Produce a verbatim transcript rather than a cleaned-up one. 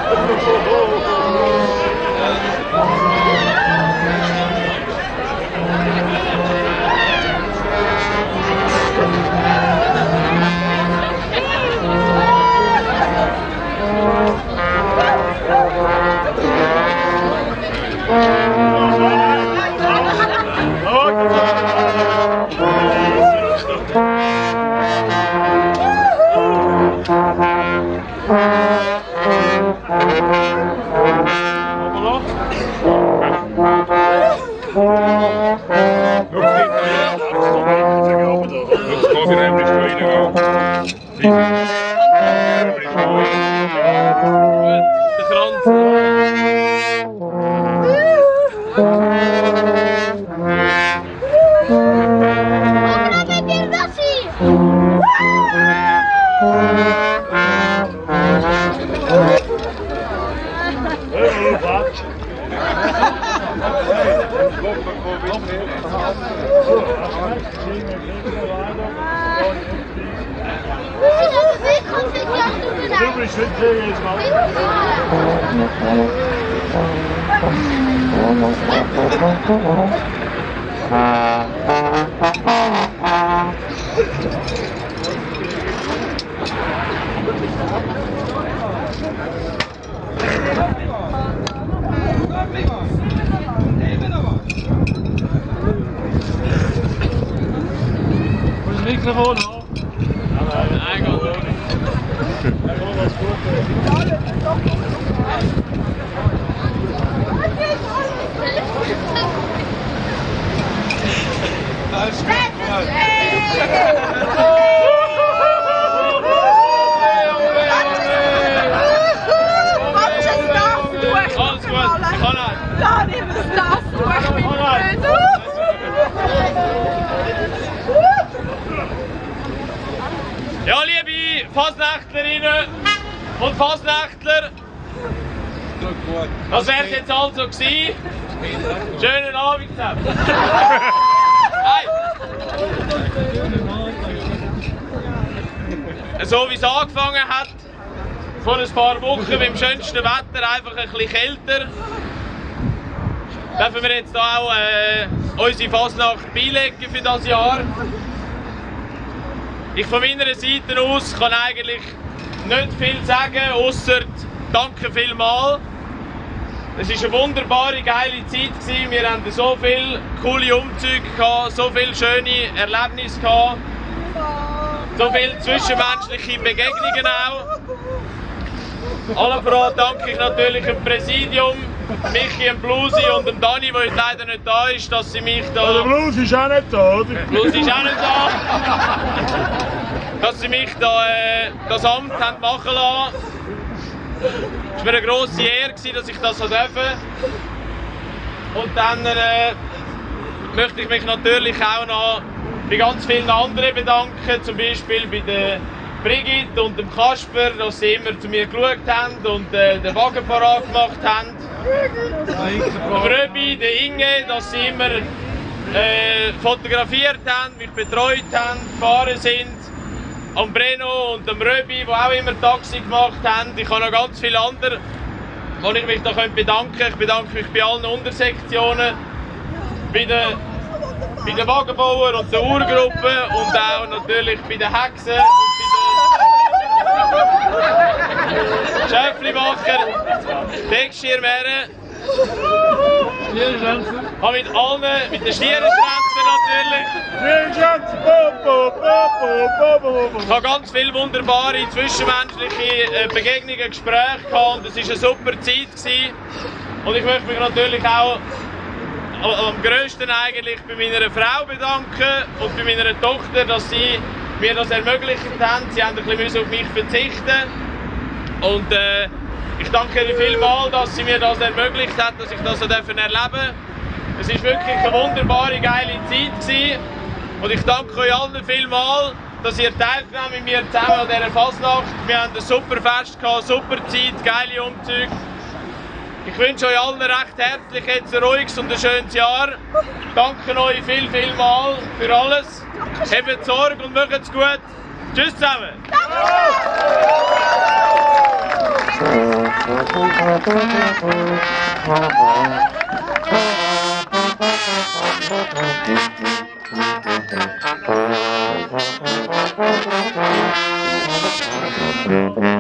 Mikrofon an. Nein, geht auch nicht. Alles gut. Ja, liebe Fasnächtlerinnen und Fasnächtler, das wäre es jetzt also gewesen. Schönen Abend zusammen. Hey. So wie es angefangen hat, vor ein paar Wochen beim schönsten Wetter, einfach ein bisschen kälter, dürfen wir jetzt auch äh, unsere Fasnacht beilegen für das Jahr. Ich von meiner Seite aus kann eigentlich nicht viel sagen, ausser danke vielmals. Es war eine wunderbare, geile Zeit. Wir hatten so viele coole Umzüge, so viele schöne Erlebnisse, so viele zwischenmenschliche Begegnungen auch. Allen voran danke ich natürlich dem Präsidium, Michi, dem Blusi und dem Dani, der heute leider nicht da ist, dass sie mich da... Der Blusi ist auch nicht da, oder? Der Blusi ist auch nicht da. Dass sie mich da äh, das Amt haben machen lassen. Es war mir eine grosse Ehre, dass ich das durfte. Und dann äh, möchte ich mich natürlich auch noch bei ganz vielen anderen bedanken, zum Beispiel bei der Brigitte und dem Kasper, dass sie immer zu mir geschaut haben und äh, den Wagen parat gemacht haben. Dem Röbi, der Inge, dass sie immer äh, fotografiert haben, mich betreut haben, gefahren sind. Am Brenno und dem Röbi, die auch immer Taxi gemacht haben. Ich habe noch ganz viele andere, wo ich mich da bedanken könnte. Ich bedanke mich bei allen Untersektionen, bei den, bei den Wagenbauern und der Urgruppe und auch natürlich bei den Hexen und bei den Schäflimacher, Deckschirmherren. Stierenschwänzer. Ich habe mit allen, mit den Stierenschwänzen natürlich. Stierenschwänzer, bo, bo, bo, bo, bo, bo. Ich habe ganz viele wunderbare zwischenmenschliche Begegnungen, Gespräche gehabt und es war eine super Zeit gewesen. Und ich möchte mich natürlich auch am grössten eigentlich bei meiner Frau bedanken und bei meiner Tochter, dass sie mir das ermöglicht haben. Sie haben ein bisschen auf mich verzichten. Und äh, ich danke ihr vielmals, dass sie mir das ermöglicht hat, dass ich das so erleben durfte. Es war wirklich eine wunderbare, geile Zeit gewesen. Und ich danke euch allen vielmals, dass ihr teilgenommen mit mir zusammen an dieser Fasnacht. Wir haben ein super Fest gehabt, super Zeit, geile Umzüge. Ich wünsche euch allen recht herzlich jetzt ein ruhiges und ein schönes Jahr. Danke euch viel, viel mal für alles. Habt Sorge und macht's gut. Tschüss zusammen. Danke. Thank you.